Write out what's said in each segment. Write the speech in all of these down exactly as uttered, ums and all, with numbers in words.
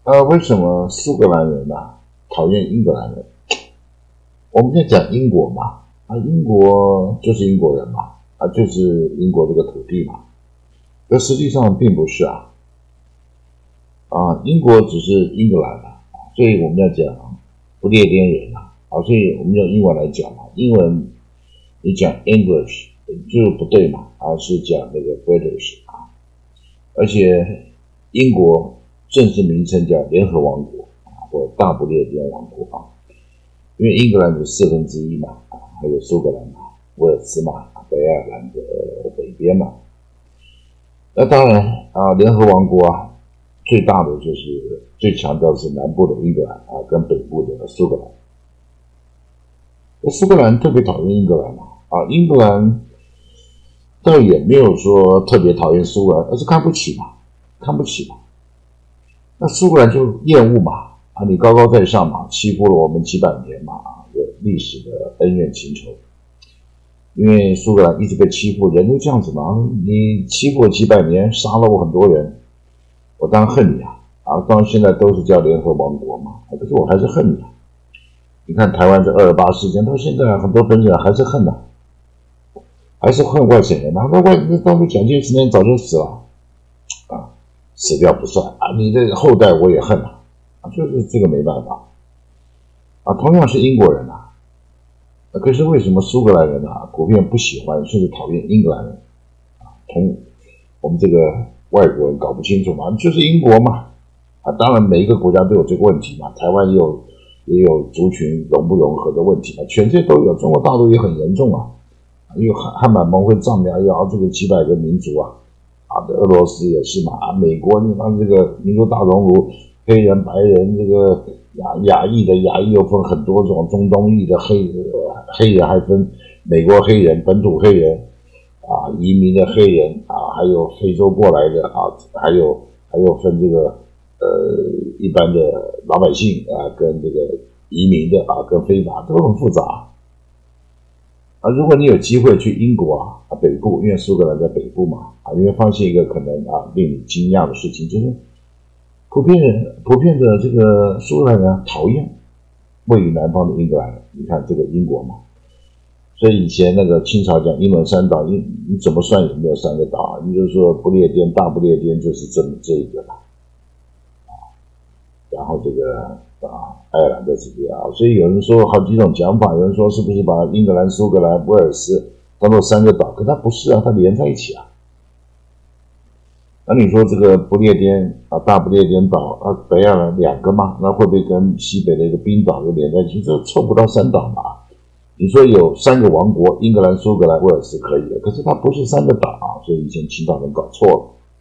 呃，为什么苏格兰人啊讨厌英格兰人？我们在讲英国嘛，啊，英国就是英国人嘛，啊，就是英国这个土地嘛。可实际上并不是啊，啊，英国只是英格兰啊，所以我们要讲不列颠人啊，啊，所以我们用英文来讲嘛，英文你讲 English 就不对嘛，而是讲那个 British 啊，而且英国正式名称叫联合王国啊，或大不列颠王国啊，因为英格兰有四分之一嘛，啊，还有苏格兰嘛、威尔斯嘛、北爱尔兰的北边嘛。那当然啊，联合王国啊，最大的就是最强调的是南部的英格兰啊，跟北部的苏格兰。那苏格兰特别讨厌英格兰嘛，啊，英格兰倒也没有说特别讨厌苏格兰，而是看不起嘛，看不起嘛。那苏格兰就厌恶嘛，啊，你高高在上嘛，欺负了我们几百年嘛，有历史的恩怨情仇。因为苏格兰一直被欺负，人都这样子嘛，你欺负我几百年，杀了我很多人，我当然恨你啊！啊，当然现在都是叫联合王国嘛，可是我还是恨你啊！你看台湾这二二八事件到现在，很多本省人还是恨呐、啊，还是恨外省人呐、啊。那外那当初蒋介石那人早就死了啊，死掉不算啊，你的后代我也恨啊，啊，就是这个没办法啊。同样是英国人啊。可是为什么苏格兰人啊普遍不喜欢甚至讨厌英格兰人啊？同我们这个外国人搞不清楚嘛，就是英国嘛啊，当然每一个国家都有这个问题嘛，台湾也有也有族群融不融合的问题嘛，全世界都有，中国大陆也很严重啊，因为汉汉满蒙会丈量要这个几百个民族啊，啊，俄罗斯也是嘛，啊，美国你看这个民族大熔炉，黑人、白人这个。亚亚裔的亚裔又分很多种，中东裔的黑黑人还分美国黑人、本土黑人啊，移民的黑人啊，还有非洲过来的啊，还有还有分这个呃一般的老百姓啊，跟这个移民的啊，跟非法都很复杂啊。如果你有机会去英国啊，啊北部，因为苏格兰在北部嘛啊，你会发现一个可能啊令你惊讶的事情，就是。普遍人普遍的这个苏格兰人讨厌位于南方的英格兰人，你看这个英国嘛，所以以前那个清朝讲英伦三岛，你你怎么算也没有三个岛啊，你就说不列颠大不列颠就是这么这一个了啊，然后这个啊爱尔兰在这边啊，所以有人说好几种讲法，有人说是不是把英格兰、苏格兰、威尔斯当做三个岛，可它不是啊，它连在一起啊。那你说这个不列颠啊，大不列颠岛啊，北爱尔兰两个嘛，那会不会跟西北的一个冰岛又连在一起？这凑不到三岛嘛？你说有三个王国，英格兰、苏格兰、威尔斯可以的，可是它不是三个岛啊，所以以前清朝人搞错了。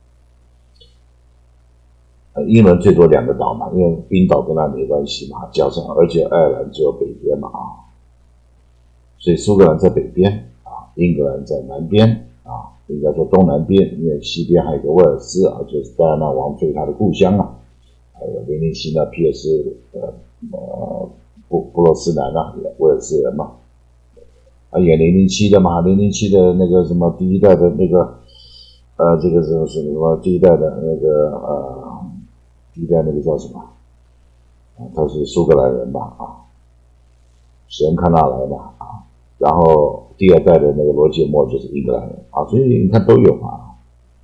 呃，英伦最多两个岛嘛，因为冰岛跟它没关系嘛，加上而且爱尔兰只有北边嘛啊，所以苏格兰在北边啊，英格兰在南边啊。应该说东南边，因为西边还有个威尔斯啊，就是戴安娜王妃她的故乡啊，还有零零七呢，皮尔斯呃呃布布洛斯南啊，威尔斯人嘛，啊演零零七的嘛，零零七的那个什么第一代的那个呃这个什么什么第一代的那个呃第一代那个叫什么啊，他是苏格兰人吧啊，史恩康纳莱嘛啊，然后。第二代的那个罗杰莫就是英格兰人啊，所以你看都有嘛。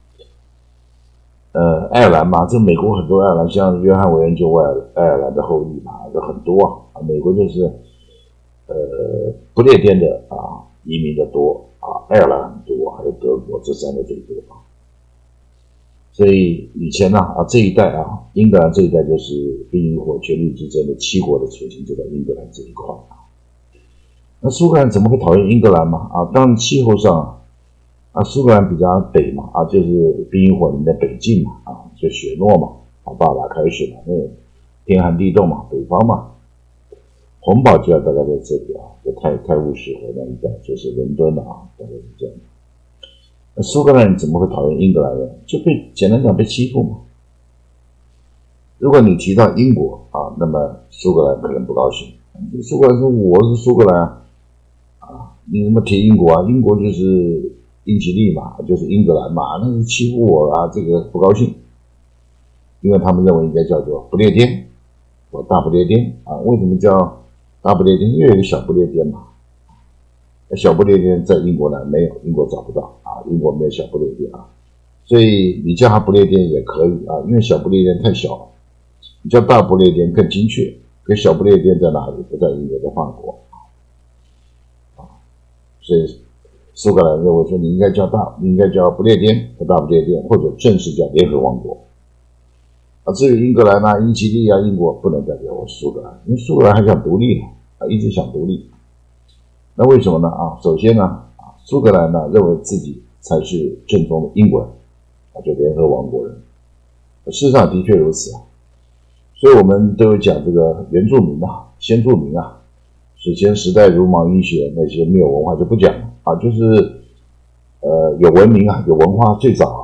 呃，爱尔兰嘛，这美国很多爱尔兰，像约翰韦恩就爱爱尔兰的后裔嘛，这很多啊。美国就是呃不列颠的啊移民的多啊，爱尔兰很多，还有德国这三个最多啊。所以以前呢 啊, 啊这一代啊，英格兰这一代就是冰与火权力之争的七国的处境就在英格兰这一块啊。那苏格兰怎么会讨厌英格兰嘛？啊，当然气候上啊，苏格兰比较北嘛，啊，就是冰与火里面的北境嘛，啊，就雪诺嘛，啊，巴达开始嘛，那天寒地冻嘛，北方嘛，红堡就要大概在这里啊，就泰泰晤士河那一带，就是伦敦啊，大概是这样。那苏格兰人怎么会讨厌英格兰人？就被简单讲被欺负嘛。如果你提到英国啊，那么苏格兰可能不高兴。苏格兰说我是苏格兰。你怎么提英国啊？英国就是英吉利嘛，就是英格兰嘛，那是欺负我啊，这个不高兴。 因为他们认为应该叫做不列颠或大不列颠啊。为什么叫大不列颠？因为有个小不列颠嘛。小不列颠在英国呢没有，英国找不到啊，英国没有小不列颠啊，所以你叫它不列颠也可以啊，因为小不列颠太小了，你叫大不列颠更精确。可小不列颠在哪里？不在英国，在法国啊，所以苏格兰认为说你应该叫大，你应该叫不列颠和大不列颠，或者正式叫联合王国啊。至于英格兰啊、英吉利啊、英国不能代表我苏格兰，因为苏格兰还想独立呢啊，一直想独立。那为什么呢？啊，首先呢，啊，苏格兰呢认为自己才是正宗的英国人，啊，就联合王国人。事实上的确如此啊，所以我们都有讲这个原住民啊、先住民啊，史前时代茹毛饮血，那些没有文化就不讲了啊，就是呃有文明啊、有文化最早啊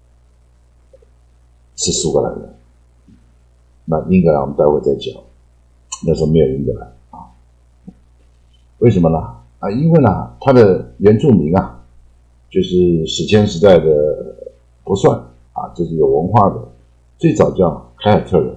是苏格兰人。那英格兰我们待会再讲，那时候没有英格兰啊，为什么呢？啊，因为呢，他的原住民啊，就是史前时代的不算啊，就是有文化的，最早叫凯尔特人，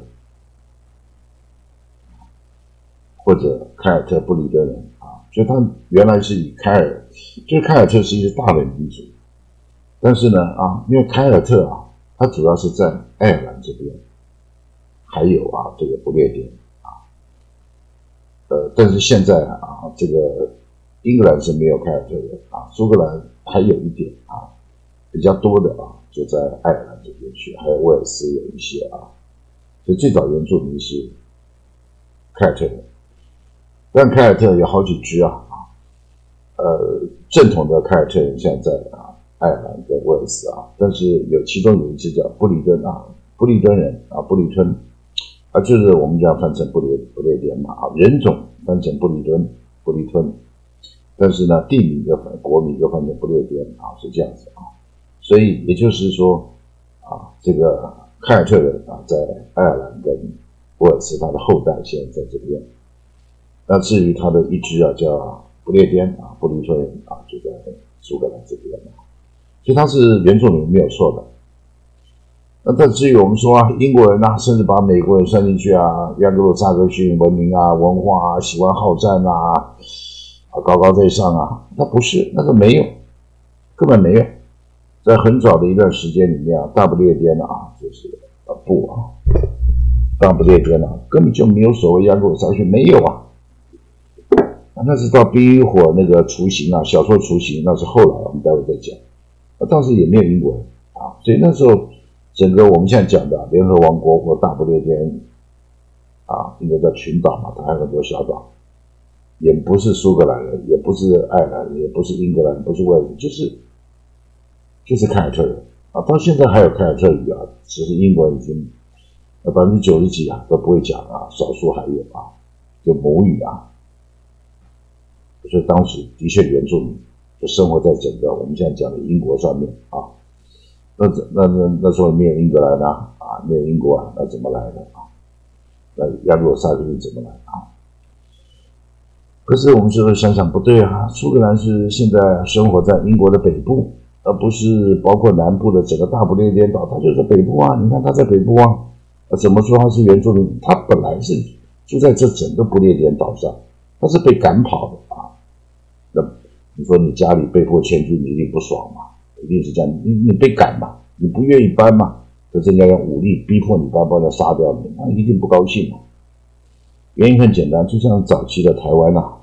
或者凯尔特布里德人啊，就他原来是以凯尔，就是凯尔特是一个大的民族，但是呢啊，因为凯尔特啊，它主要是在爱尔兰这边，还有啊这个不列颠啊，呃，但是现在啊，这个英格兰是没有凯尔特人啊，苏格兰还有一点啊，比较多的啊，就在爱尔兰这边去，还有威尔斯有一些啊，所以最早原住民是凯尔特人，但凯尔特有好几支啊，呃，正统的凯尔特人现在在啊爱尔兰跟威尔斯啊，但是有其中有一支叫布里敦啊，布里敦人啊，布里敦啊，就是我们讲翻成不列不列颠嘛啊，人种翻成布里敦布里敦。但是呢，地名就翻国名就翻成不列颠啊，是这样子啊，所以也就是说啊，这个凯尔特人啊，在爱尔兰跟威尔斯他的后代现在在这边。那至于他的一支啊，叫不列颠啊，布里敦人啊，就在苏格兰这边啊，所以他是原住民没有错的。那但至于我们说啊，英国人啊，甚至把美国人算进去啊，亚格鲁萨克逊文明啊、文化啊、喜欢好战啊。啊，高高在上啊，那不是，那个没有，根本没有。在很早的一段时间里面啊，大不列颠啊，就是啊不啊，大不列颠啊，根本就没有所谓亚格鲁萨克逊，没有啊。那是到冰与火那个雏形啊，小说雏形，那是后来我们待会再讲。那当时也没有英国人啊，所以那时候整个我们现在讲的联合王国或大不列颠啊，应该叫群岛嘛，它还有很多小岛。也不是苏格兰人，也不是爱尔兰人，也不是英格兰人，不是威尔士，就是就是凯尔特人啊。到现在还有凯尔特语啊，只是英国人已经百分之九十几啊都不会讲啊，少数还有啊，就母语啊。所以当时的确原住民就生活在整个我们现在讲的英国上面啊。那那那那时候没有英格兰啊，啊没有英国啊，那怎么来的啊？那亚格鲁萨克逊怎么来啊？可是我们就会想想不对啊，苏格兰是现在生活在英国的北部，而不是包括南部的整个大不列颠岛，它就是北部啊。你看它在北部啊，怎么说它是原住民？它本来是住在这整个不列颠岛上，它是被赶跑的啊。那你说你家里被迫迁居，你一定不爽嘛？一定是这样，你你被赶嘛，你不愿意搬嘛，可是人家用武力逼迫你搬，把你杀掉你，那一定不高兴嘛。原因很简单，就像早期的台湾啊。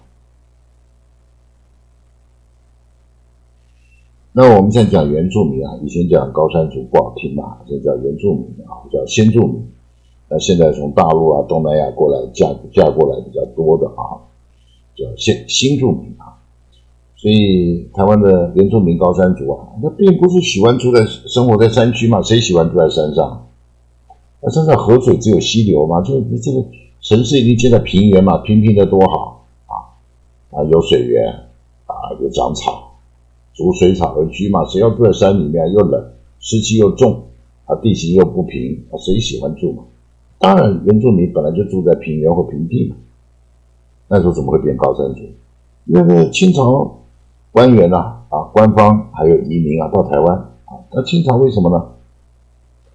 那我们现在讲原住民啊，以前讲高山族不好听嘛，现在叫原住民啊，叫先住民。那现在从大陆啊、东南亚过来嫁嫁过来比较多的啊，叫新新住民啊。所以台湾的原住民高山族啊，那并不是喜欢住在生活在山区嘛，谁喜欢住在山上？那山上河水只有溪流嘛，就这个城市已经建在平原嘛，平平的多好啊啊，有水源啊，有长草。逐水草而居嘛，谁要住在山里面，又冷，湿气又重啊，地形又不平啊，谁喜欢住嘛？当然，原住民本来就住在平原或平地嘛，那时候怎么会变高山族？因为那清朝官员啊，啊，官方还有移民啊到台湾啊，那清朝为什么呢？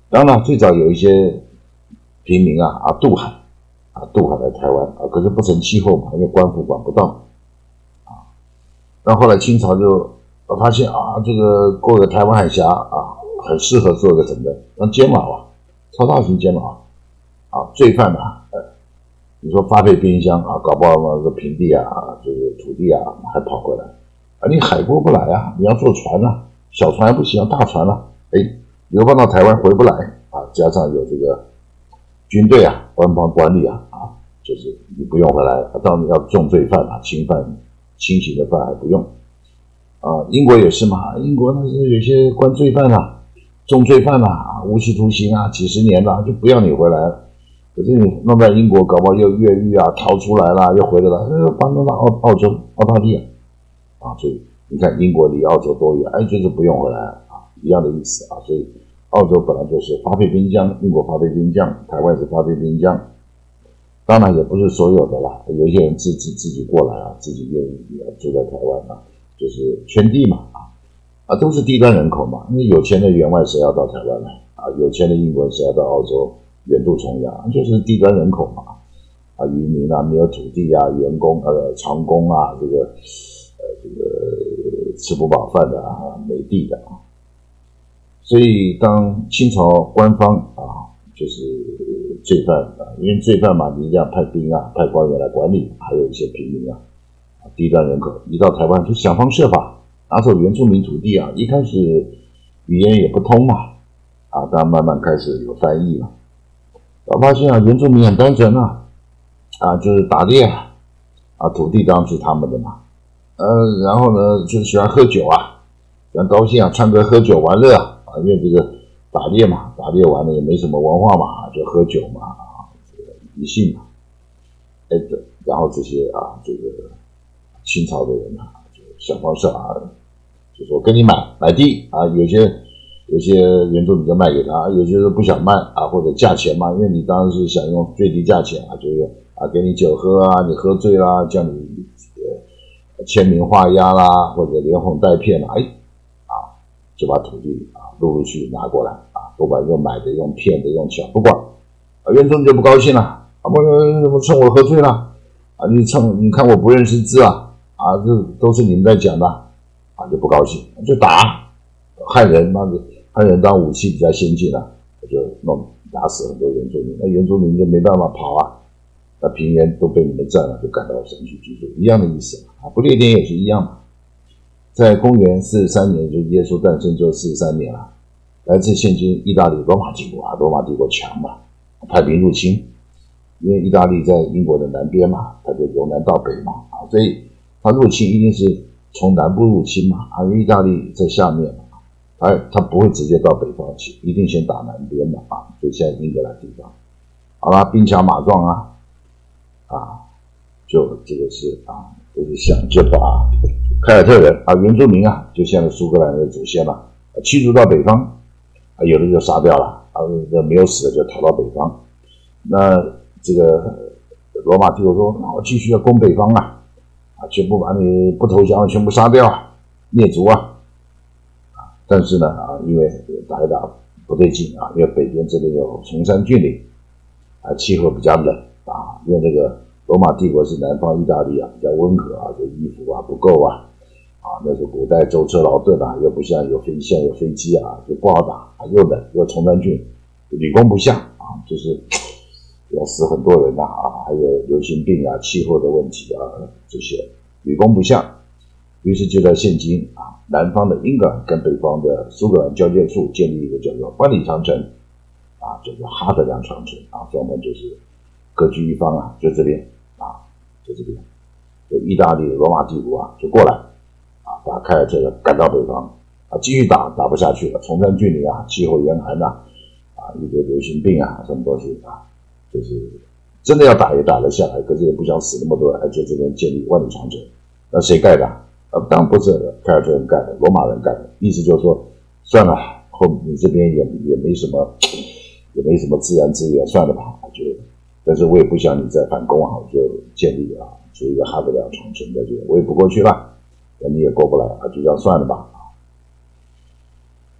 当然最早有一些平民啊啊渡海啊渡海来台湾啊，可是不成气候嘛，因为官府管不到啊。那后来清朝就发现啊，这个过个台湾海峡啊，很适合做一个什么的，让监牢啊，超大型监牢啊，啊罪犯啊，呃，你说发配边疆啊，搞不好那个平地啊，这个土地啊，还跑过来啊，你海过不来啊，你要坐船啊，小船还不行，大船啊，哎，流放到台湾回不来啊，加上有这个军队啊，官方管理啊，啊，就是你不用回来，到你要重罪犯啊，轻犯、轻刑的犯还不用。啊，英国也是嘛，英国那是有些关罪犯啊、重罪犯啊、无期徒刑啊、几十年啦，就不要你回来了。可是你弄在英国，搞不好又越狱啊，逃出来了，又回来了，又把弄到澳澳洲、澳大利亚啊，所以你看英国离澳洲多远？哎，就是不用回来啊，一样的意思啊。所以澳洲本来就是发配边疆，英国发配边疆，台湾是发配边疆。当然也不是所有的啦，有一些人自自自己过来啊，自己愿意住在台湾啊。就是圈地嘛，啊啊都是低端人口嘛，因为有钱的员外谁要到台湾来啊？有钱的英国人谁要到澳洲远渡重洋？就是低端人口嘛，啊渔民啊，没有土地啊，员工呃长工啊，这个呃这个吃不饱饭的啊，没地的啊，所以当清朝官方啊就是罪犯啊，因为罪犯嘛，你一定要派兵啊，派官员来管理，还有一些平民啊。低端人口一到台湾就想方设法拿走原住民土地啊，一开始语言也不通嘛，啊，但慢慢开始有翻译嘛，我发现啊，原住民很单纯啊，啊，就是打猎啊，啊，土地当然是他们的嘛，呃，然后呢，就喜欢喝酒啊，喜欢高兴啊，唱歌喝酒玩乐啊，啊，因为这个打猎嘛，打猎完了也没什么文化嘛，就喝酒嘛，啊，这个迷信嘛，哎，对，然后这些啊，这个。清朝的人啊，就想方设法，就说跟你买买地啊，有些有些原住民就卖给他，有些人不想卖啊，或者价钱嘛，因为你当然是想用最低价钱啊，就是啊给你酒喝啊，你喝醉啦，叫你呃签名画押啦，或者连哄带骗啦，哎啊就把土地啊陆陆续拿过来啊，不管用买的、用骗的、用抢，不管啊，原住民就不高兴了啊，不怎么趁我喝醉了啊，你趁你看我不认识字啊。啊，这都是你们在讲的，啊，就不高兴，就打，汉人那个汉人当武器比较先进啊，就弄打死很多原住民，那原住民就没办法跑啊，那平原都被你们占了，就赶到山区居住，一样的意思啊，不列颠也是一样嘛，在公元四十三年，就耶稣诞生之后四十三年了，来自现今意大利罗马帝国啊，罗马帝国强嘛，派兵入侵，因为意大利在英国的南边嘛，它就由南到北嘛，啊，所以。他入侵一定是从南部入侵嘛，啊，因为意大利在下面嘛，他他不会直接到北方去，一定先打南边嘛，啊，就现在英格兰地方。好啦，兵强马壮啊，啊，就这个是啊，就是想就把凯尔特人啊，原住民啊，就现在苏格兰的祖先嘛、啊，驱逐到北方，啊，有的就杀掉了，啊，没有死的就逃到北方。那这个罗马帝国说，那我继续要攻北方啊。啊，全部把你不投降，全部杀掉，灭族啊！啊，但是呢，啊，因为打一打不对劲啊，因为北边这边有崇山峻岭，啊，气候比较冷啊，因为那个罗马帝国是南方意大利啊，比较温和啊，这衣服啊不够啊，啊，那是古代舟车劳顿啊，又不像有飞现有飞机啊，就不好打，啊、又冷又崇山峻，屡攻不下啊，就是要死很多人呐 啊, 啊，还有流行病啊、气候的问题啊，这些屡攻不下。于是就在现今啊，南方的英格兰跟北方的苏格兰交界处建立一个叫做万里长城啊，叫做哈德良长城啊，专门就是各据一方啊，就这边啊，就这边，就意大利的罗马帝国啊，就过来啊，把凯尔特人赶到北方啊，继续打打不下去了，崇山峻岭啊，气候严寒呐，啊，一堆流行病啊，什么东西啊。就是真的要打也打得下来，可是也不想死那么多人，而且这边建立万里长城，那谁盖的？呃，当然不是凯尔特人盖的，罗马人盖的。意思就是说，算了，后你这边也也没什么，也没什么自然资源，算了吧，就。但是我也不想你再反攻啊，我就建立啊，就一个哈德良长城在这边，我也不过去了，那你也过不来啊，就这样算了吧。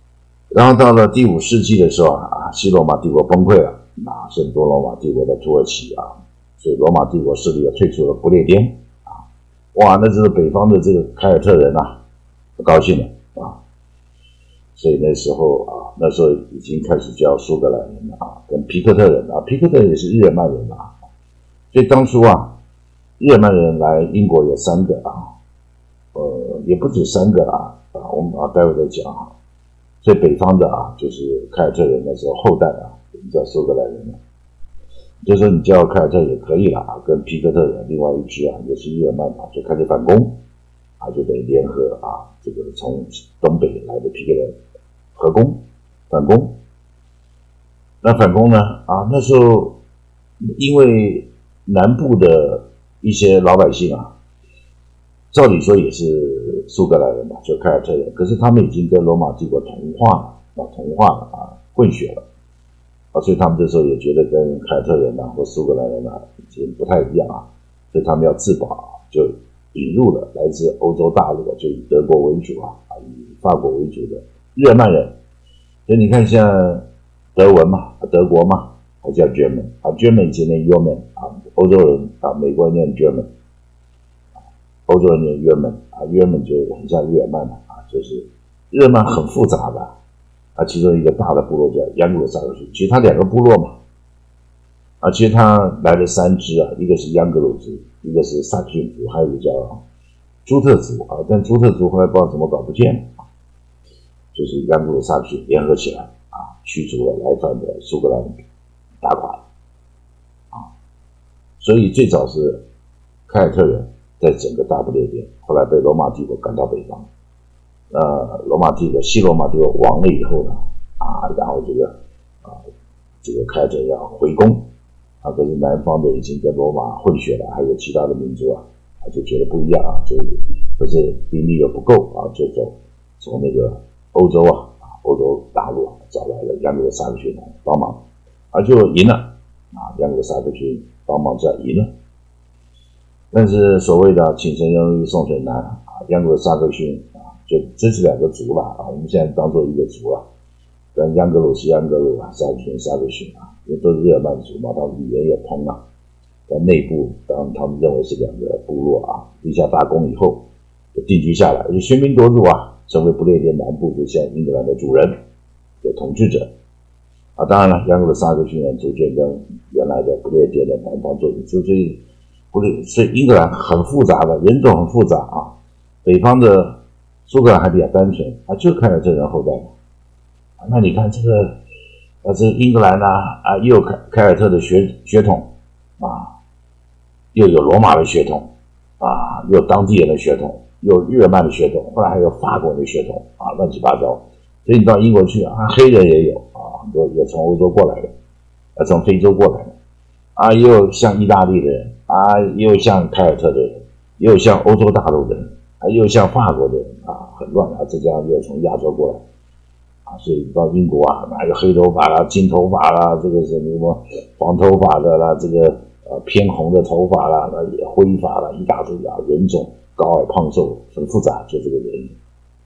然后到了第五世纪的时候啊，西罗马帝国崩溃了，啊，圣多罗马帝国在土耳其啊，所以罗马帝国势力也退出了不列颠啊，哇，那这个北方的这个凯尔特人啊，不高兴了啊，所以那时候啊，那时候已经开始叫苏格兰人了啊，跟皮克特人啊，皮克特人也是日耳曼人啊，所以当初啊，日耳曼人来英国有三个啊，呃，也不止三个啊，啊，我们啊待会再讲啊。所以北方的啊，就是凯尔特人那时候后代啊，我们叫苏格兰人了。就说你叫凯尔特也可以了啊，跟皮克特人另外一支啊，也是日耳曼啊，就开始反攻啊，就等于联合啊，这个从东北来的皮克人合攻反攻。那反攻呢啊，那时候因为南部的一些老百姓啊，照理说也是苏格兰人嘛，就凯尔特人，可是他们已经跟罗马帝国同化了啊，同化了啊，混血了啊，所以他们这时候也觉得跟凯尔特人啊或苏格兰人啊已经不太一样啊，所以他们要自保啊，就引入了来自欧洲大陆，就以德国为主啊，啊以法国为主的日耳曼人。所以你看像德文嘛，德国嘛，它叫 German 啊 ，German 以前念 German 啊，欧洲人啊，美国人念 German。欧洲人念约曼啊，约曼就很像日耳曼啊，就是日耳曼很复杂的啊，其中一个大的部落叫央格鲁萨克逊，其实它两个部落嘛，啊，其实它来了三支啊，一个是央格鲁族，一个是萨克逊族，还有一个叫朱特族啊，但朱特族后来不知道怎么搞不见了啊，就是央格鲁萨克逊联合起来啊，驱逐了来犯的苏格兰人，打垮了啊，所以最早是凯尔特人。在整个大不列颠，后来被罗马帝国赶到北方。呃，罗马帝国、西罗马帝国亡了以后呢，啊，然后这个啊，这个凯尔特人要回攻，啊，可是南方的已经跟罗马混血了，还有其他的民族啊，啊就觉得不一样啊，就可是兵力又不够啊，就走从那个欧洲啊，欧洲大陆啊找来了央格萨克逊来帮忙，啊就赢了，啊，央格萨克逊帮忙这赢了。但是所谓的请神容易送神难啊，央格萨克逊啊，就这是两个族了啊，我们现在当做一个族了。但央格鲁是央格鲁啊，萨克逊萨克逊啊，因为都是日耳曼族嘛，他们语言也通啊。在内部，当他们认为是两个部落啊，立下大功以后，就定居下来，就喧宾夺主啊，成为不列颠南部就像英格兰的主人，的统治者啊。当然了，央格鲁萨克逊人逐渐跟原来的不列颠的南方做就所以。不对，所以英格兰很复杂的，人种很复杂啊。北方的苏格兰还比较单纯啊，就凯尔特人后代嘛。啊，那你看这个，啊，这英格兰啊，啊，又有凯凯尔特的血血统啊，又有罗马的血统啊，又有当地人的血统，又有日耳曼的血统，后来还有法国人的血统啊，乱七八糟。所以你到英国去啊，黑人也有啊，很多也从欧洲过来的，啊，从非洲过来的啊，也有像意大利的人。啊，也有像凯尔特的人，也有像欧洲大陆的人，啊，也有像法国的人啊，很乱啊，再加上又从亚洲过来，啊，所以到英国啊，哪有黑头发啦、金头发啦，这个是什么黄头发的啦，这个呃偏红的头发啦，那也灰发啦，一大堆啊，人种高矮胖瘦很复杂，就这个原因。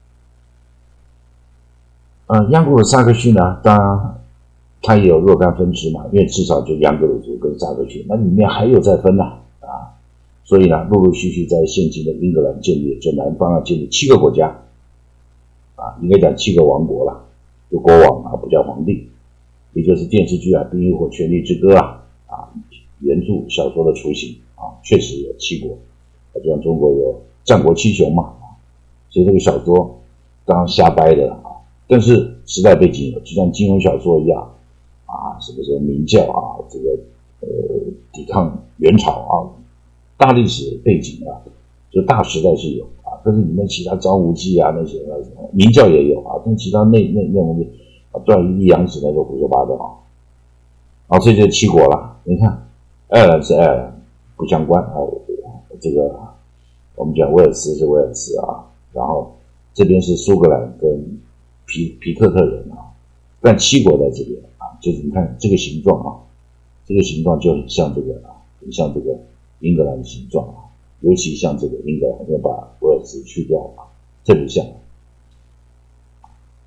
呃，央格鲁萨克逊呢，当然。它也有若干分支嘛，因为至少就央格鲁族跟萨克逊，那里面还有再分呐 啊, 啊，所以呢，陆陆续续在现今的英格兰建立，就南方啊建立七个国家，啊，应该讲七个王国了，就国王啊，不叫皇帝，也就是电视剧啊《冰与火：权力之歌》啊，啊，原著小说的雏形啊，确实有七国，就像中国有战国七雄嘛，啊，所以这个小说当然瞎掰的啊，但是时代背景有，就像金庸小说一样。啊，什么什么明教啊，这个呃抵抗元朝啊，大历史背景啊，就大时代是有啊，但是里面其他张无忌啊那些啊，明教也有啊，但其他内内内容啊，段誉、杨子那个胡说八道啊，啊，这就七国了。你看，爱尔兰是爱尔兰，不相关啊，这个我们讲威尔斯是威尔斯啊，然后这边是苏格兰跟皮皮克特人啊，但七国在这边。就是你看这个形状啊，这个形状就很像这个啊，很像这个英格兰的形状啊，尤其像这个英格兰要把威尔斯去掉啊，特别像。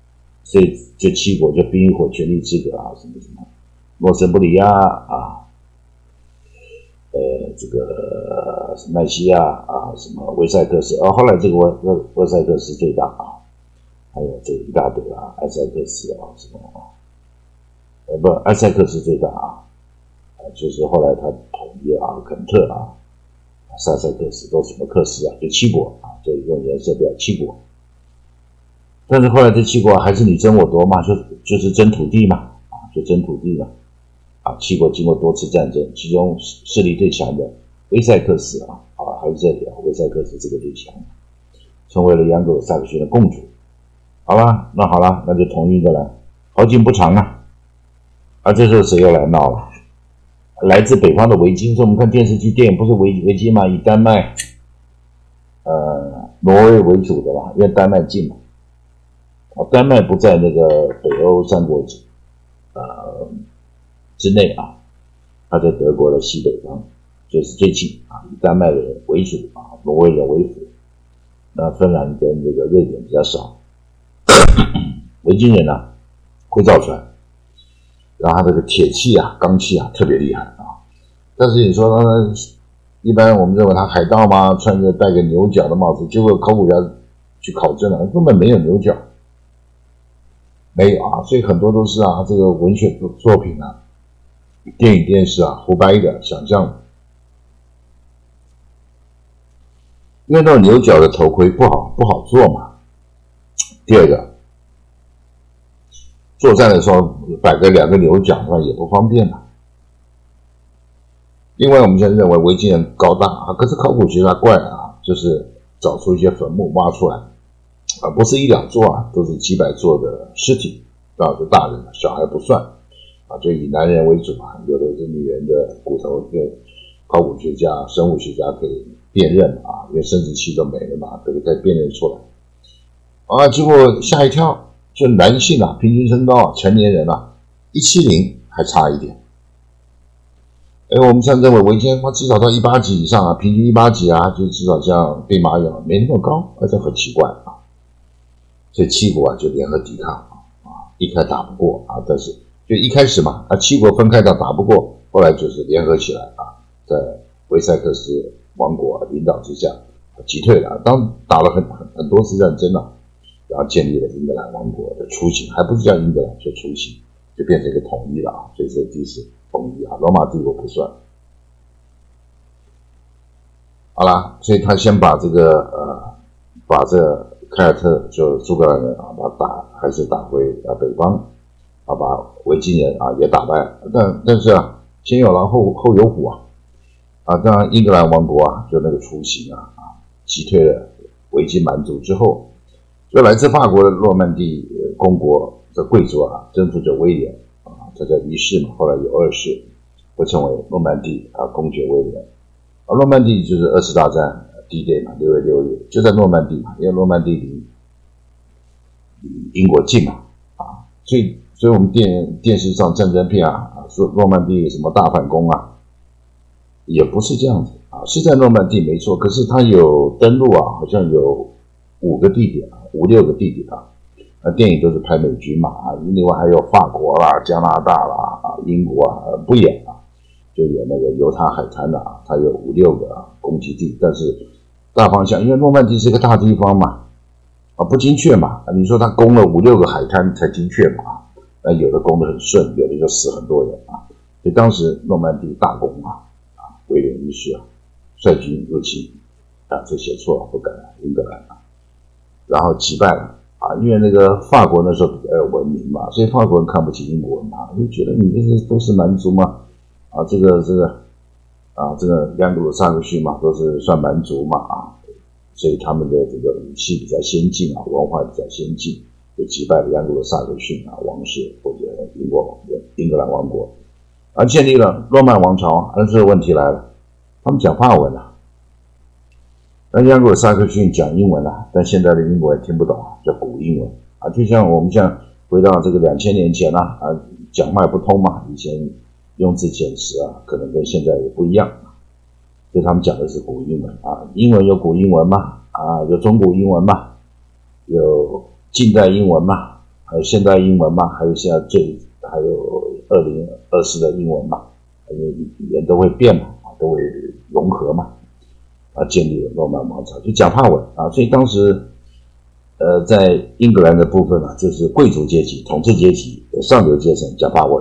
所以这七国就冰与火权力之隔啊，什么什么诺森布里亚啊，呃，这个麦西亚啊，什么威塞克斯，哦，后来这个威威威塞克斯最大啊，还有这个一大堆啊，埃塞克斯啊，什么啊，呃，不，埃塞克斯最大啊，啊，就是后来他统一啊，肯特啊，塞塞克斯都什么克斯啊，就七国啊，就用颜色表七国。但是后来这七国还是你争我夺嘛，就就是争土地嘛，啊，就争土地嘛，啊，七国经过多次战争，其中势力最强的威塞克斯啊，啊，还是这里啊，威塞克斯这个最强，成为了扬格鲁萨克逊的共主。好吧，那好了，那就同英格兰，好景不长啊。啊，这时候谁又来闹了？来自北方的维京，所以我们看电视剧、电影不是维维京嘛，以丹麦、呃挪威为主的吧，因为丹麦近嘛。丹麦不在那个北欧三国呃之内啊，它在德国的西北方，就是最近啊，以丹麦人为主啊，挪威人为辅。那芬兰跟这个瑞典比较少。维京人啊会造船，然后他这个铁器啊、钢器啊特别厉害啊。但是你说呢，一般我们认为他海盗嘛，穿着戴个牛角的帽子，结果考古家去考证了，根本没有牛角。没有啊，所以很多都是啊，这个文学作品啊、电影电视啊胡掰的想象，因为那种牛角的头盔不好不好做嘛。第二个，作战的时候摆个两个牛角的话也不方便嘛。另外，我们现在认为维京人高大啊，可是考古学家怪啊，就是找出一些坟墓挖出来。啊，不是一两座啊，都是几百座的尸体，啊，是大人，小孩不算，啊，就以男人为主嘛，有的是女人的骨头，跟考古学家、生物学家可以辨认啊，因为生殖器都没了嘛，可以可以辨认出来。啊，结果吓一跳，就男性啊，平均身高啊，成年人啊，一七零还差一点。哎，我们现在认为维京他至少到一八几以上啊，平均一八几啊，就至少像兵马俑没那么高，而且很奇怪啊。所以七国啊就联合抵抗啊，一开打不过啊，但是就一开始嘛啊，七国分开打打不过，后来就是联合起来啊，在维塞克斯王国领导之下击退了，当打了很很很多次战争了，然后建立了英格兰王国的雏形，还不是叫英格兰，就雏形，就变成一个统一了啊，所以这第一次统一啊，罗马帝国不算。好啦，所以他先把这个呃，把这个凯尔特就苏格兰人啊，把他打还是打回啊北方，啊把维京人啊也打败，但但是啊，先有狼后后有虎啊，啊当然英格兰王国啊就那个雏形啊啊击退了维京蛮族之后，就来自法国的诺曼底公国的贵族啊征服者威廉啊，他叫一世嘛，后来有二世，会称为诺曼底啊公爵威廉，啊诺曼底就是二次大战。D Day 嘛，六月六日就在诺曼底嘛，因为诺曼底离英国近嘛，啊，所以所以我们电电视上战争片啊，说诺曼底什么大反攻啊，也不是这样子啊，是在诺曼底没错，可是它有登陆啊，好像有五个地点啊，五六个地点啊，那电影都是拍美军嘛啊，另外还有法国啦、加拿大啦、啊英国啊，不演啊，就演那个犹他海滩的啊，它有五六个啊攻击地，但是。大方向，因为诺曼底是一个大地方嘛，啊不精确嘛，你说他攻了五六个海滩才精确嘛，那有的攻得很顺，有的就死很多人啊，所以当时诺曼底大攻啊，啊威廉一世啊率军入侵啊，这写错了不改了，英格兰啊，然后击败了啊，因为那个法国那时候比较有文明嘛，所以法国人看不起英国人嘛，就觉得你这些都是蛮族嘛，啊这个这个。啊，这个扬格鲁萨克逊嘛，都是算蛮族嘛啊，所以他们的这个武器比较先进啊，文化比较先进，就击败了扬格鲁萨克逊啊王室或者英国英格兰王国，而建立了诺曼王朝。但是问题来了，他们讲法文啊，那扬格鲁萨克逊讲英文啊，但现在的英国人听不懂啊，叫古英文啊，就像我们像回到这个两千年前啊，啊讲话也不通嘛，以前。用字遣词啊，可能跟现在也不一样，所以他们讲的是古英文啊。英文有古英文嘛，啊，有中古英文嘛，有近代英文嘛， 还有现代英文嘛，还有现在最还有二零二四的英文嘛，因为语言都会变嘛，都会融合嘛，啊，建立了诺曼王朝，就讲法文啊，所以当时呃在英格兰的部分啊，就是贵族阶级、统治阶级、上流阶层讲法文，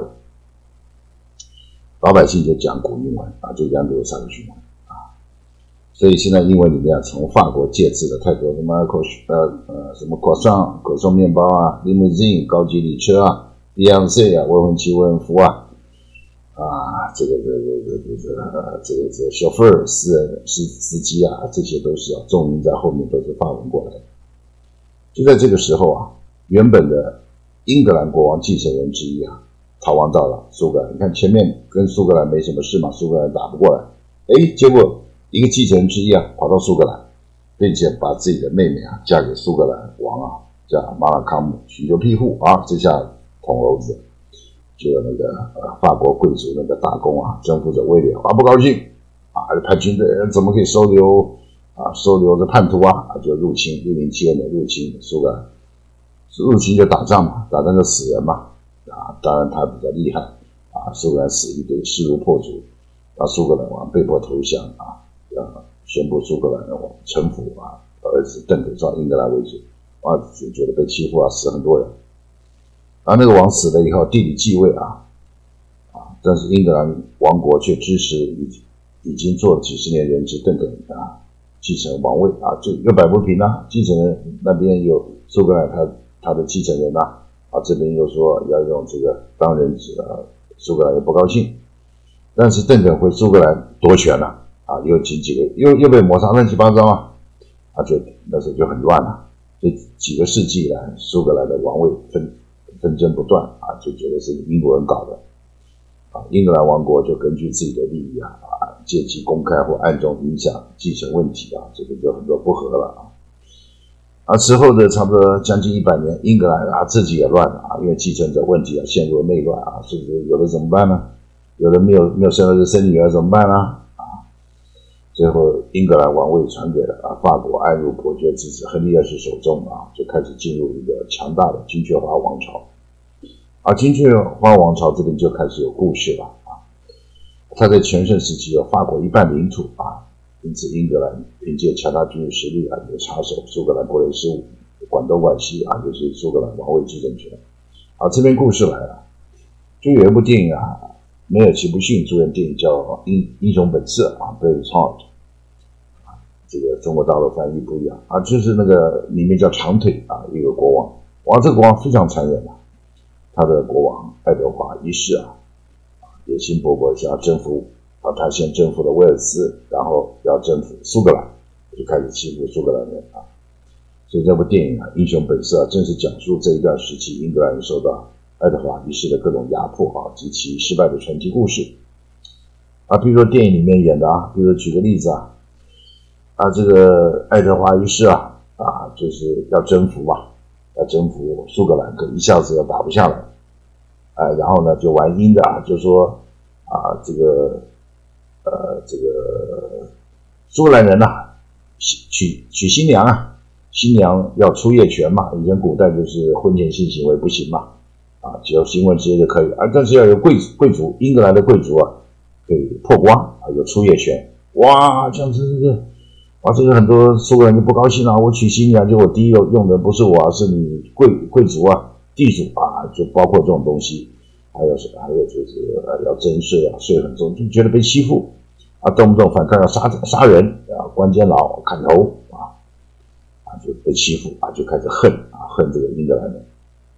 老百姓就讲古英文啊，就讲流沙的语文。所以现在英文里面啊，从法国借字的太多，什么口呃呃什么果上口送面包啊 ，limousine 高级礼车啊 ，Beyonce 啊未婚妻未婚夫啊，啊这个这个这个这个这个这个 chauffeur 司人司司机啊，这些都是啊重音在后面都是法文过来的。就在这个时候啊，原本的英格兰国王继承人之一啊，逃亡到了苏格兰。你看前面跟苏格兰没什么事嘛，苏格兰打不过来，诶，结果一个继承人之一啊，跑到苏格兰，并且把自己的妹妹啊嫁给苏格兰王啊，叫马尔康姆，寻求庇护啊，这下捅娄子，就有那个呃法国贵族那个大公啊，征服者威廉啊不高兴啊，派军队怎么可以收留啊收留着叛徒啊，就入侵一零七二年入侵苏格兰，入侵就打仗嘛，打仗就死人嘛啊，当然他比较厉害啊，苏格兰死一堆，势如破竹，啊苏格兰王被迫投降啊。啊，宣布苏格兰王臣服啊，儿子邓肯到英格兰为主，啊，就觉得被欺负啊，死很多人。然后那个王死了以后，弟弟继位啊，啊，但是英格兰王国却支持已已经做了几十年人质邓肯啊继承王位啊，就又摆不平啊，继承人那边有苏格兰他他的继承人啊，啊这边又说要用这个当人质啊，苏格兰也不高兴，但是邓肯回苏格兰夺权了。啊，又几几个又又被摩擦乱七八糟啊，啊，就那时候就很乱了。这几个世纪以来，苏格兰的王位纷纷争不断啊，就觉得是英国人搞的啊。英格兰王国就根据自己的利益啊，啊借机公开或暗中影响继承问题啊，这个就很多不和了啊。啊，之后的差不多将近一百年，英格兰啊自己也乱了啊，因为继承者问题啊陷入了内乱啊，甚至有的怎么办呢？有的没有没有生儿子生女儿怎么办呢？最后，英格兰王位传给了啊法国安茹伯爵之子亨利二世手中啊，就开始进入一个强大的金雀花王朝。啊，金雀花王朝这边就开始有故事了啊。他在全盛时期有法国一半领土啊，因此英格兰凭借强大军事实力啊，也插手苏格兰国内事务，管东管西啊，就是苏格兰王位继承权。啊，这边故事来了，就有一部电影啊。梅尔奇布逊主演电影叫《英英雄本色》啊 ，Braveheart， 啊，这个中国大陆翻译不一样啊，就是那个里面叫长腿啊，一个国王，哇，这个国王非常残忍啊，他的国王爱德华一世啊，野心勃勃想要征服啊，他先征服了威尔斯，然后要征服苏格兰，就开始欺负苏格兰人啊，所以这部电影啊，《英雄本色》啊，正是讲述这一段时期英格兰人受到爱德华一世的各种压迫啊，及其失败的传奇故事啊，比如说电影里面演的啊，比如说举个例子啊，啊，这个爱德华一世啊，啊，就是要征服嘛，要征服苏格兰，可一下子又打不下来，啊，然后呢就玩阴的啊，就说啊，这个呃，这个苏格兰人呐、啊，娶娶新娘啊，新娘要出夜权嘛，以前古代就是婚前性行为不行嘛。啊，只要行为直接就可以啊，但是要有贵贵族，英格兰的贵族啊，可以破瓜啊，有出夜权。哇，这样子这个，哇，这个很多苏格兰就不高兴了、啊。我娶新娘，就我第一个用的不是我，而是你贵贵族啊、地主啊，就包括这种东西。还有是还有就是呃要征税啊，税很重，就觉得被欺负啊，动不动反抗要杀杀人啊，关监牢、砍头啊，啊就被欺负啊，就开始恨啊，恨这个英格兰人。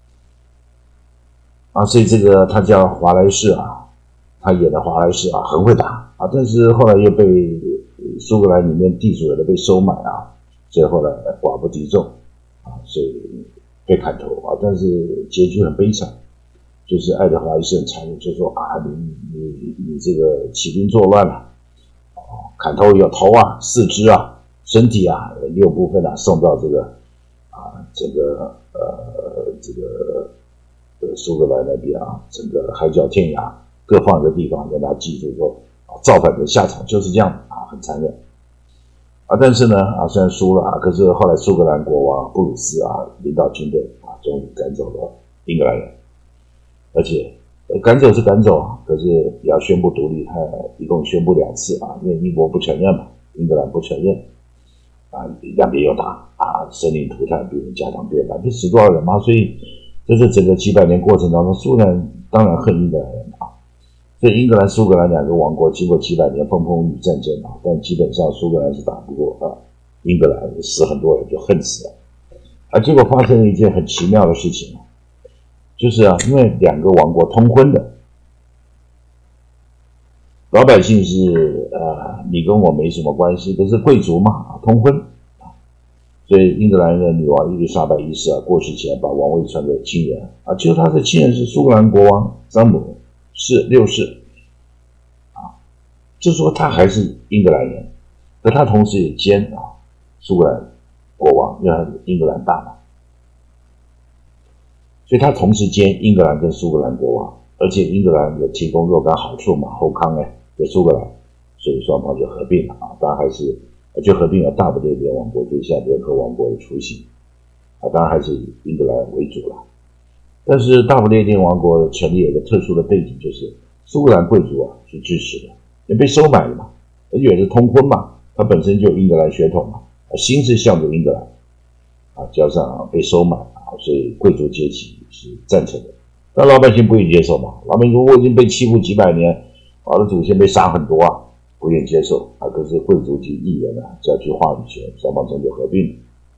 啊，所以这个他叫华莱士啊，他演的华莱士啊很会打啊，但是后来又被苏格兰里面地主有的被收买啊，所以后来寡不敌众啊，所以被砍头啊，但是结局很悲惨，就是爱德华一世很残忍，就说啊你你你这个起兵作乱了、啊，砍头有头啊、四肢啊、身体啊六部分啊送到这个啊整个呃这个。呃，苏格兰那边啊，整个海角天涯各放一个地方，让大家记住说，啊，造反的下场就是这样啊，很残忍啊。但是呢，啊，虽然输了啊，可是后来苏格兰国王布鲁斯啊领导军队啊， 终于赶走了英格兰人，而且赶走是赶走啊，可是也要宣布独立，他一共宣布两次啊，因为英国不承认嘛，英格兰不承认啊，两边又打啊，生灵涂炭，别人家当变反，这死多少人嘛，所以在这整个几百年过程当中，苏格兰当然恨英格兰人啊。所以英格兰、苏格兰两个王国经过几百年风风雨雨战争啊，但基本上苏格兰是打不过啊，英格兰死很多人就恨死了。啊，结果发生了一件很奇妙的事情啊，就是啊，因为两个王国通婚的，老百姓是呃你跟我没什么关系，可是贵族嘛啊通婚啊，所以英格兰的女王伊丽莎白一世啊过世前把王位传给亲人啊，就他的亲人是苏格兰国王詹姆是六世啊，就说他还是英格兰人，可他同时也兼啊苏格兰国王，因为他是英格兰大嘛，所以他同时兼英格兰跟苏格兰国王，而且英格兰有提供若干好处嘛，后康哎给苏格兰，所以双方就合并了啊，当然还是就合并了大不列颠王国，就现在联合王国的雏形啊，当然还是以英格兰为主了。但是大不列颠王国成立有一个特殊的背景，就是苏格兰贵族啊是支持的，也被收买了嘛，而且也是通婚嘛，他本身就有英格兰血统嘛，心是向着英格兰啊，加上、啊、被收买啊，所以贵族阶级是赞成的。但老百姓不愿意接受嘛，老百姓说我已经被欺负几百年，我的祖先被杀很多啊，不愿意接受啊。可是贵族及议员啊较具话语权，双方终究合并了。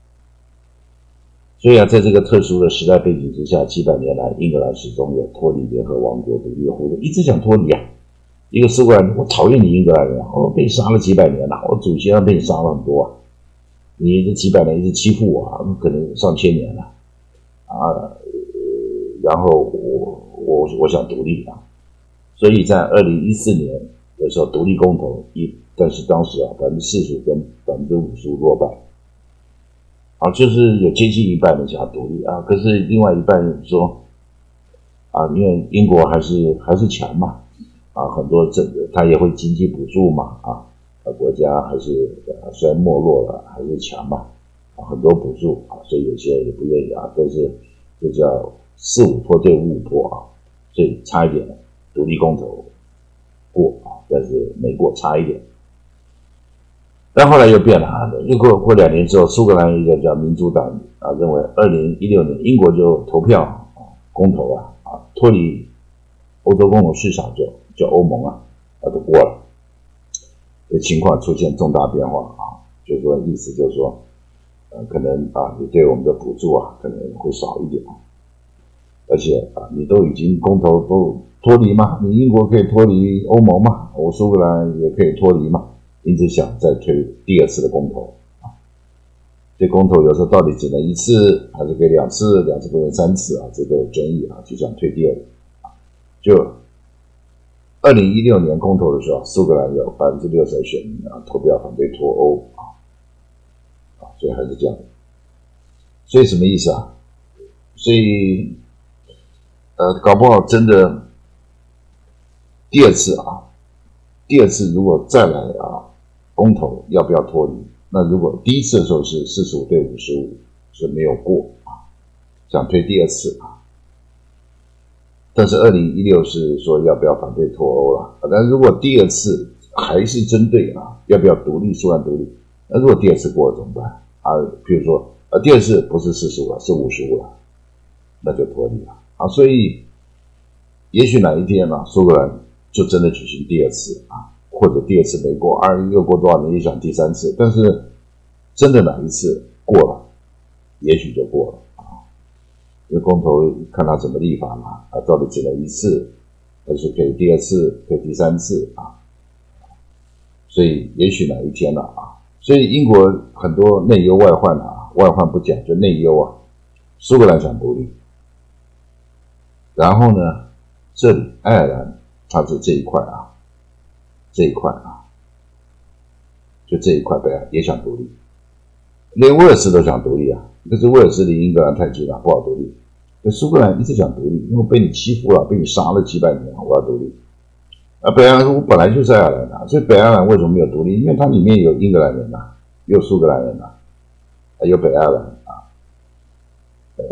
所以啊，在这个特殊的时代背景之下，几百年来，英格兰始终有脱离联合王国独立的呼声，一直想脱离啊。一个苏格兰，我讨厌你英格兰人啊，我被杀了几百年了、啊，我祖先被你杀了很多啊，你这几百年一直欺负我啊，可能上千年了啊，呃、然后我我我想独立啊，所以在二零一四年的时候独立公投一，但是当时啊百分之四十五跟百分之五十五落败。啊，就是有接近一半的想独立啊，可是另外一半人说啊，因为英国还是还是强嘛，啊，很多政他也会经济补助嘛，啊，国家还是、啊、虽然没落了，还是强嘛，啊，很多补助啊，所以有些人也不愿意啊，但是这叫四五坡对五五坡啊，所以差一点独立公投过啊，但是没过，差一点。但后来又变了啊！又过过两年之后，苏格兰一个叫民主党啊，认为二零一六年英国就投票啊，公投啊啊，脱离欧洲共同市场就叫欧盟啊，啊都过了。这情况出现重大变化啊，就是说意思就是说，呃，可能啊，你对我们的补助啊可能会少一点，而且啊，你都已经公投都脱离嘛，你英国可以脱离欧盟嘛，我苏格兰也可以脱离嘛。因此想再推第二次的公投啊，这公投有时候到底只能一次还是可以两次，两次不能三次啊，这个有争议啊，就想推第二个啊。就二零一六年公投的时候，苏格兰有百分之六十的选民啊投票反对脱欧啊，啊，所以还是这样的。所以什么意思啊？所以呃，搞不好真的第二次啊，第二次如果再来啊。公投要不要脱离？那如果第一次的时候是四十五对五十五是没有过啊，想推第二次啊，但是二零一六是说要不要反对脱欧了，但如果第二次还是针对啊要不要独立，苏格兰独立，那如果第二次过了怎么办啊？比如说呃第二次不是四十五了，是五十五了，那就脱离了啊。所以也许哪一天呢、啊，苏格兰就真的举行第二次啊。或者第二次没过，二又过多少年又想第三次，但是真的哪一次过了，也许就过了啊。因为公投看他怎么立法嘛，啊，到底只能一次，还是可以第二次，可以第三次啊？所以也许哪一天了啊，所以英国很多内忧外患啊，外患不讲，就内忧啊。苏格兰想独立，然后呢，这里爱尔兰它是这一块啊。这一块啊，就这一块北岸也想独立，连威尔士都想独立啊，可是威尔士离英格兰太近了，不好独立。可苏格兰一直想独立，因为被你欺负了，被你杀了几百年，我要独立。而北爱尔兰我本来就是爱尔兰啊，所以北爱尔兰为什么没有独立？因为它里面有英格兰人啊，有苏格兰人啊，还有北爱尔兰啊，呃，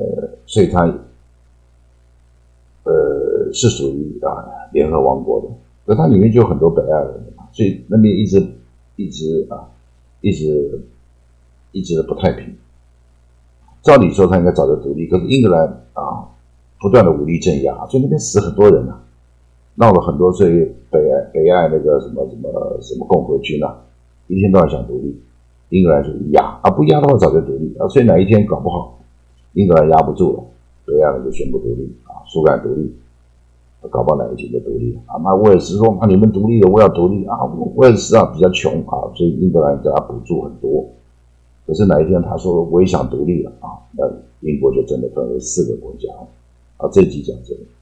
所以它呃是属于啊联合王国的，可它里面就有很多北爱尔兰人嘛，所以那边一直一直啊一直一直的不太平。照理说他应该早就独立，可是英格兰啊不断的武力镇压，所以那边死很多人啊，闹了很多，所以北爱北爱那个什么什么什么共和军啊，一天到晚想独立，英格兰就压啊，不压的话早就独立啊，所以哪一天搞不好英格兰压不住了，北爱尔兰就宣布独立啊，苏格兰独立，搞不好哪一天就独立了啊。那威尔士说啊，你们独立了，我要独立啊，威尔士啊比较穷啊，所以英格兰给他补助很多。可是哪一天他说我也想独立了啊，那英国就真的分为四个国家啊。这一集讲这个。